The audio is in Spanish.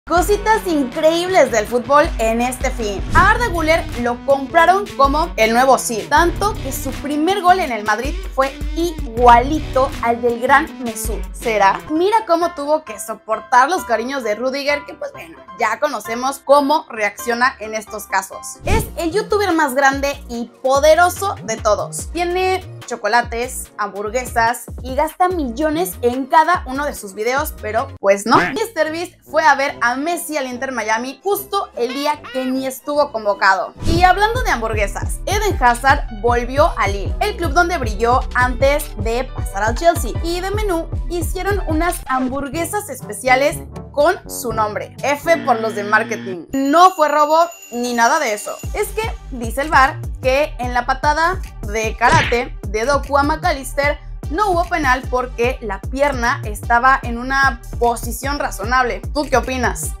Cositas increíbles del fútbol en este fin. A Arda Güler lo compraron como el nuevo Özil, tanto que su primer gol en el Madrid fue igualito al del gran Mesut. ¿Será? Mira cómo tuvo que soportar los cariños de Rüdiger, que pues bueno, ya conocemos cómo reacciona en estos casos. Es el youtuber más grande y poderoso de todos. Tiene chocolates, hamburguesas y gasta millones en cada uno de sus videos, pero pues no. MrBeast fue a ver a Messi al Inter Miami justo el día que ni estuvo convocado. Y hablando de hamburguesas, Eden Hazard volvió a Lille, el club donde brilló antes de pasar al Chelsea, y de menú hicieron unas hamburguesas especiales con su nombre. F por los de marketing. No fue robo ni nada de eso. Es que dice el VAR que en la patada de karate de Doku a McAllister no hubo penal porque la pierna estaba en una posición razonable. ¿Tú qué opinas?